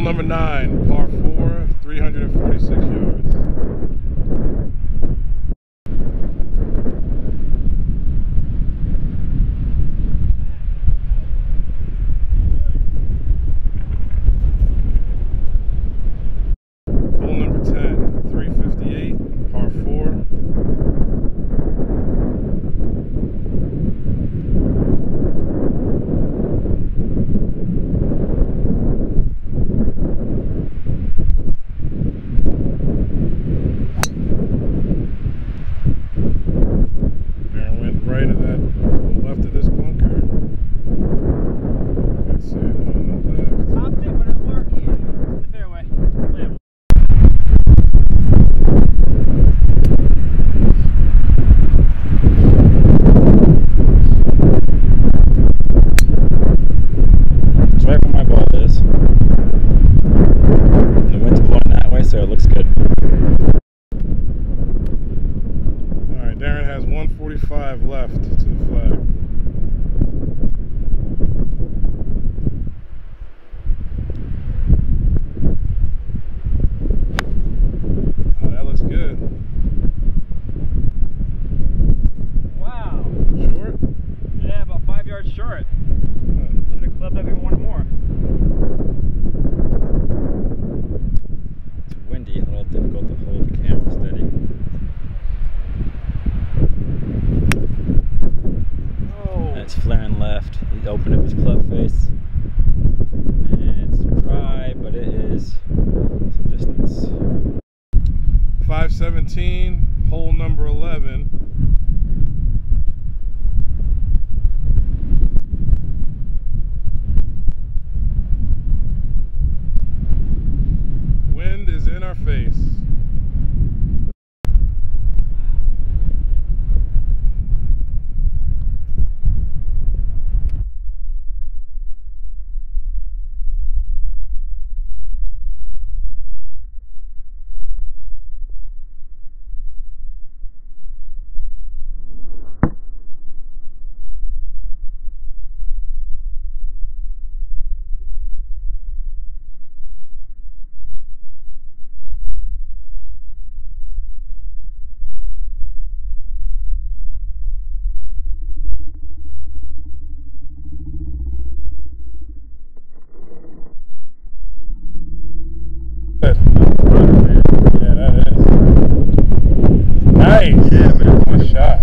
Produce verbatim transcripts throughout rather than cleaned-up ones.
number nine, par four, three hundred forty-six yards. Hole number ten, three fifty-eight, par four. Right of that, left of this bunker. Let's see, on the left. Popped it, but it worked. It's in the fairway. Yeah. It's right where my ball is. The wind's blowing that way, so it looks good. Darren has one forty-five left to the flag. Oh, that looks good. Wow. Short? Yeah, about five yards short. Huh. Should have clubbed every one more. It's windy, a little difficult to hold the camera steady. It's flaring left. He opened up his club face. And it's dry, but it is some distance. five seventeen, hole number eleven. Wind is in our face. Yeah, that is. Nice. Yeah, man. Good shot.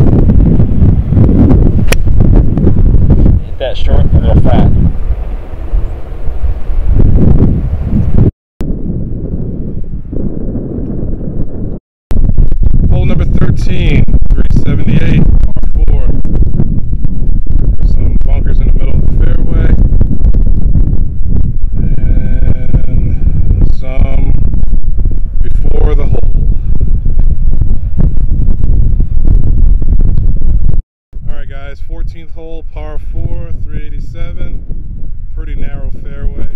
Hit that short and real fat. Hole number thirteen, three seventy-eight, par four. There's some bunkers in the middle of the fairway. And some before the hole. Alright guys, fourteenth hole, par four, three eighty-seven. Pretty narrow fairway.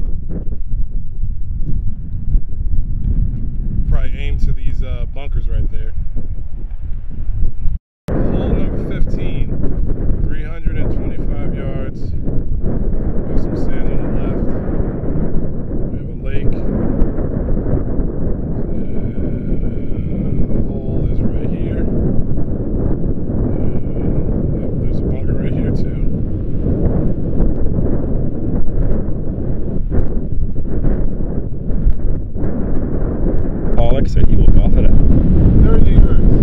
Probably aim to these uh, bunkers right there. Hole number fifteen, three hundred twenty-five yards. There's some sand on the left. We have a lake. And the hole is right here. And yep, there's a bunker right here too. Alex said he will golf it out. thirty yards.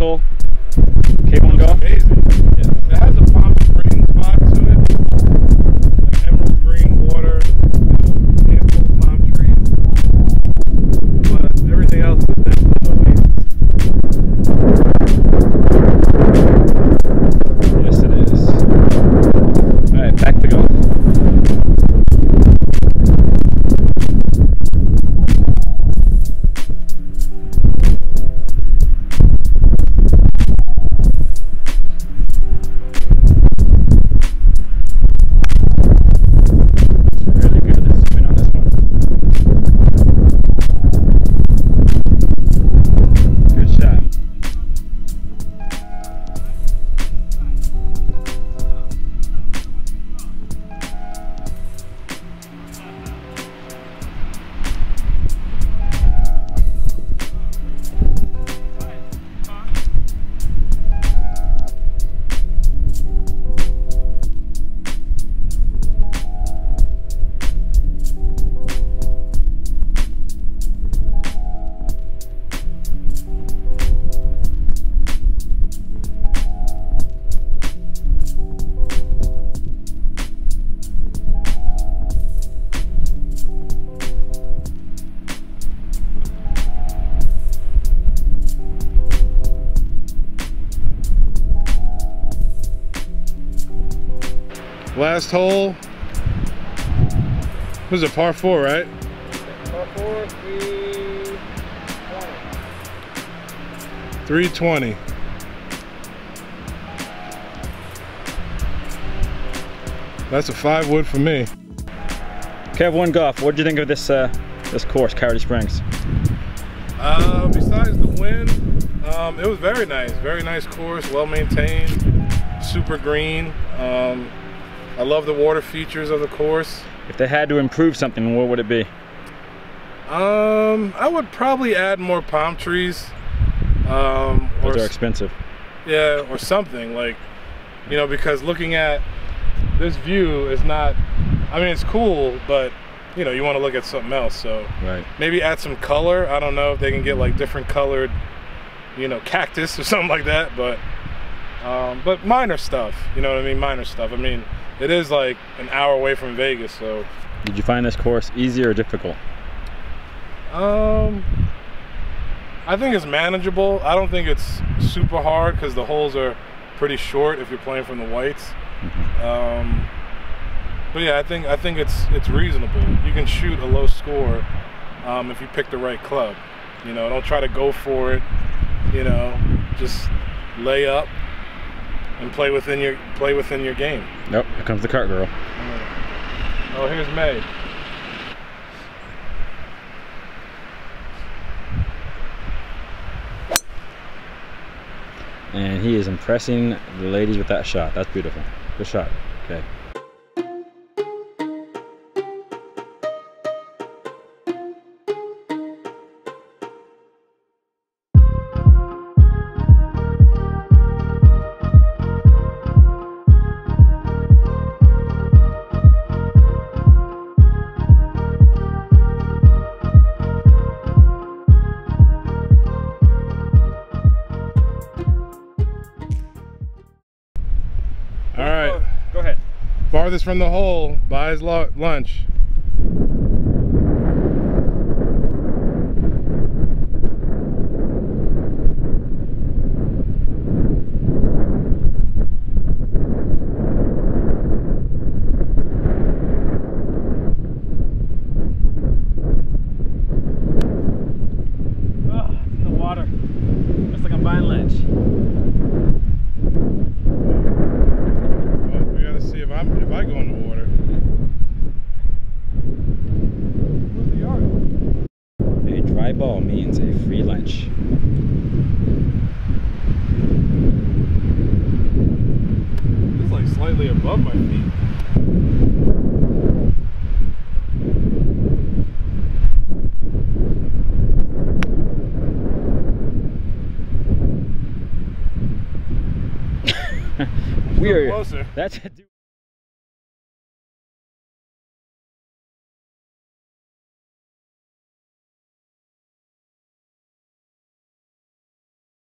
hole? K one golf? Amazing. Yeah. It has a Palm Springs vibe to it. Like emerald green water, you know, handful of palm trees. But everything else is definitely oasis. Yes, it is. Alright, back to golf. Last hole. What is it, par four, right? Par four, three twenty. three twenty. That's a five wood for me. Kev one Golf, what did you think of this uh, this course, Coyote Springs? Uh, besides the wind, um, it was very nice. Very nice course, well maintained, super green. Um, I love the water features of the course. If they had to improve something, what would it be? Um, I would probably add more palm trees. Um, or Those are expensive. Yeah, or something like, you know, because looking at this view is not, I mean, it's cool, but you know, you want to look at something else. So right. Maybe add some color. I don't know if they can get like different colored, you know, cactus or something like that, but um, but minor stuff, you know what I mean? Minor stuff. I mean, it is like an hour away from Vegas, so. Did you find this course easy or difficult? Um, I think it's manageable. I don't think it's super hard because the holes are pretty short if you're playing from the whites. Mm-hmm. um, but yeah, I think I think it's it's reasonable. You can shoot a low score um, if you pick the right club. You know, don't try to go for it. You know, just lay up and play within your play within your game. Nope, here comes the cart girl. Oh, here's May. And he is impressing the ladies with that shot. That's beautiful. Good shot. Okay. All right. Go ahead. Farthest from the hole, buys lunch. Oh, it's in the water. Looks like I'm buying lunch. If I'm if I go in the water. Where's the yard? A dry ball means a free lunch. It's like slightly above my feet. Weird. Closer. That's